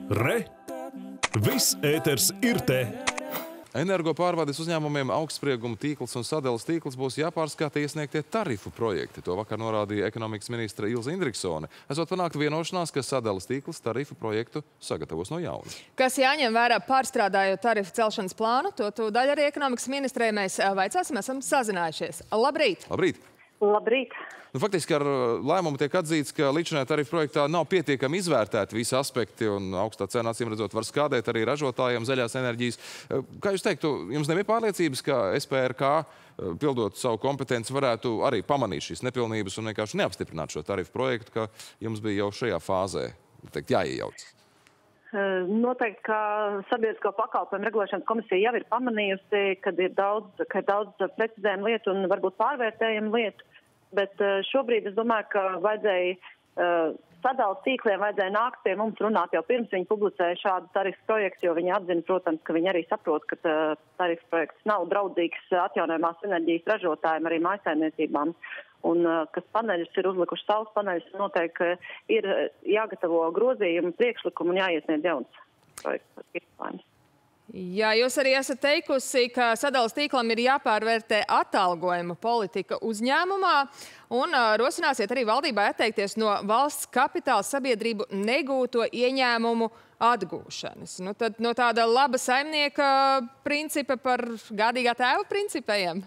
Re! Viss ēters ir te! Energopārvades uzņēmumiem augstsprieguma tīkls un sadales tīkls būs jāpārskata iesniegtie tarifu projekti. To vakar norādīja ekonomikas ministre Ilze Indriksone. Esot panākta vienošanās, ka sadales tīkls tarifu projektu sagatavos no jauna. Kas jāņem vērā pārstrādājot tarifu celšanas plānu, to tūdaļ arī ekonomikas ministrei mēs vaicāsim, esam sazinājušies. Labrīt! Labrīt! Labrīt! Faktiski ar lēmumu tiek atzīts, ka līdzinājā tarifu projektā nav pietiekami izvērtēti visi aspekti un augstā cena, acīm redzot, var skādēt arī ražotājiem zaļās enerģijas. Kā jūs teiktu, jums nebija pārliecības, ka SPRK, pildot savu kompetenci, varētu arī pamanīt šīs nepilnības un vienkārši neapstiprināt šo tarifu projektu, ka jums bija jau šajā fāzē, teikt, jāiejaucas? Noteikti, ka Sabiedrisko pakalpojumu regulēšanas komisija jau ir pamanījusi, ka ir daudz precizējumu lietu un varbūt pārvērtējumu lietu, bet šobrīd es domāju, ka vajadzēja sadales tīkliem vajadzēja nākt pie mums runāt jau pirms viņi publicēja šādu tarifu projektu, jo viņi atzina, protams, ka viņi arī saprot, ka tarifu projekts nav draudzīgs atjaunojamās enerģijas ražotājiem, arī mājsaimniecībām. Un kas paneļus ir uzlikuši saules paneļus, noteikti ir jāgatavo grozījumi, priekšlikumi un jāiesniedz jauns projekts. Jā, jūs arī esat teikusi, ka sadales tīklam ir jāpārvērtē atalgojuma politika uzņēmumā un rosināsiet arī valdībai atteikties no valsts kapitāla sabiedrību negūto ieņēmumu atgūšanas. Nu, tad no tāda laba saimnieka principa par gādīgā tēva principējiem?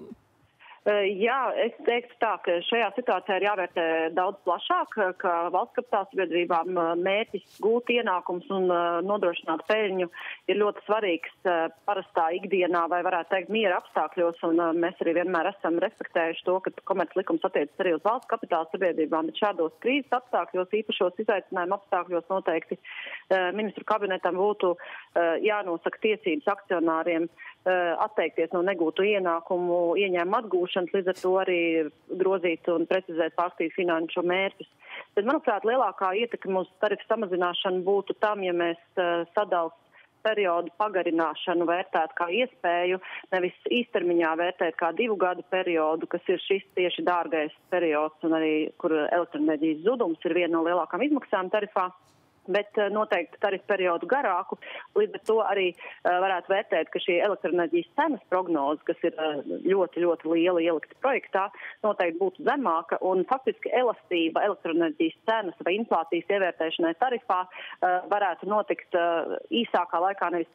Jā, es teiktu tā, ka šajā situācijā ir jāvērtē daudz plašāk, ka valsts kapitāla sabiedrībām mērķis gūt ienākums un nodrošināt peļņu ir ļoti svarīgs parastā ikdienā vai varētu teikt miera apstākļos, un mēs arī vienmēr esam respektējuši to, ka komerclikums attiecas arī uz valsts kapitāla sabiedrībām, bet šādos krīzes apstākļos, īpašos izaicinājumu apstākļos noteikti ministru kabinetam būtu jānosaka tiesības akcionāriem atteikties no negūtu ieņēmumu atgūšanas, līdz ar to arī grozīt un precizēt pārstīvu finanšu mērķus. Bet, manuprāt, lielākā ietekme uz tarifu samazināšanu būtu tam, ja mēs sadales periodu pagarināšanu vērtētu kā iespēju, nevis īstermiņā vērtēt kā 2 gadu periodu, kas ir šis tieši dārgais periods un arī, kur elektroenerģijas zudums ir viena no lielākām izmaksām tarifā. Bet noteikti tarifu periodu garāku, līdz ar to arī varētu vērtēt, ka šī elektroenerģijas cenas prognoze, kas ir ļoti, ļoti liela ielikta projektā, noteikti būtu zemāka un faktiski elastība elektroenerģijas cenas vai inflācijas ievērtēšanai tarifā varētu notikt īsākā laikā, nevis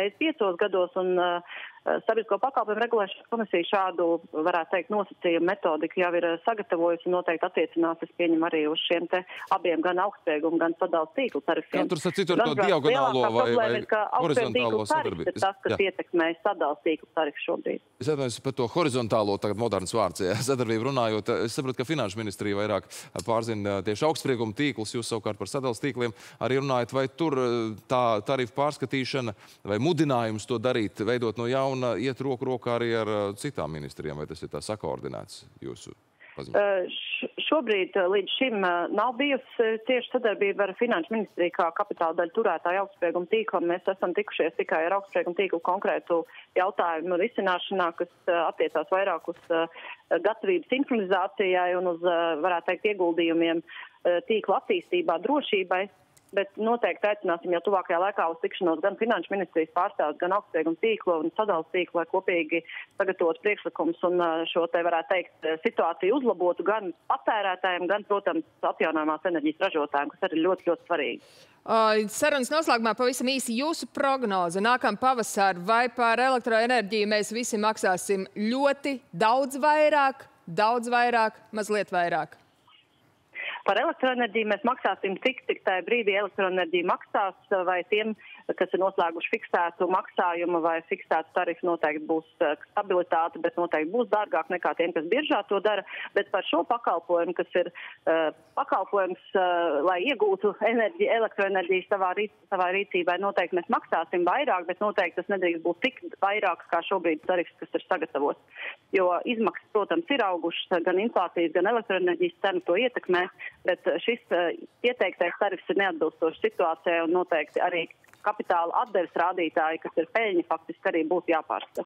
5 gados, un Sabiedrisko pakalpojumu regulēšanas komisija šādu, varētu teikt, nosacījumu metodiku jau ir sagatavojusi un noteikti attiecinās, es pieņemu arī uz šiem te abiem gan augstspriegumu, gan sadales tīklu tarifiem. Katrs ar citu ar to diagonālo vai horizontālo sadarbību. Tas, kas ietekmē sadales tīklu tarifu šobrīd. Es atvainojos par to horizontālo, tagad moderns vārds, sadarbību runājot. Es saprotu, ka Finanšu ministrija vairāk pārzina tieši augstsprieguma tīklus, jūs savukārt par sadales tīkliem arī runājat, vai tur tā tarifu pārskatīšana vai mudinājums to darīt, veidot no jauna, iet roku rokā arī ar citām ministrijām, vai tas ir tā sakoordinēts jūsu paziņojums? Šobrīd līdz šim nav bijusi cieša sadarbība ar Finanšu ministriju kā kapitāla daļu turētāju augstsprieguma tīklam. Mēs esam tikušies tikai ar augstsprieguma tīklu konkrētu jautājumu risināšanā, kas attiecās vairāk uz gatavības sinhronizācijai un uz, varētu teikt, ieguldījumiem tīklu attīstībā, drošībai. Bet noteikti aicināsim jau tuvākajā laikā uz tikšanos gan Finanšu ministrijas pārstāvjus, gan augstsprieguma tīklu un sadales tīklu, lai kopīgi sagatavotu priekšlikumus un šo te, varētu teikt, situāciju uzlabotu gan patērētājiem, gan, protams, atjaunojamās enerģijas ražotājiem, kas arī ļoti, ļoti svarīgi. Sarunas noslēgumā pavisam īsi jūsu prognoze. Nākamā pavasar vai par elektroenerģiju mēs visi maksāsim ļoti daudz vairāk, mazliet vairāk? Par elektroenerģiju mēs maksāsim cik tajā brīdī elektroenerģija maksās, vai tiem, kas ir noslēguši fiksētu maksājumu vai fiksētu tarifu, noteikti būs stabilitāte, bet noteikti būs dārgāk nekā tiem, kas biržā to dara. Bet par šo pakalpojumu, kas ir pakalpojums, lai iegūtu elektroenerģiju savā rīcībai, noteikti mēs maksāsim vairāk, bet noteikti tas nedrīkst būt tik vairāks kā šobrīd tarifs, kas ir sagatavots. Jo izmaksas, protams, ir augušas, gan inflācijas, gan elektroenerģijas cena to ietekmē, bet šis ieteiktais tarifs ir neatbilstošs situācijai un noteikti arī kapitāla atdeves rādītāji, kas ir peļņa, faktiski arī būtu jāpārskata.